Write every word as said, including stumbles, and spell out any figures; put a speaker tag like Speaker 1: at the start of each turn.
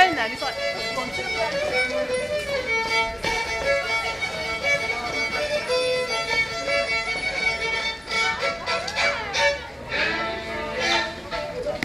Speaker 1: phone then? He's like, go on, sit down.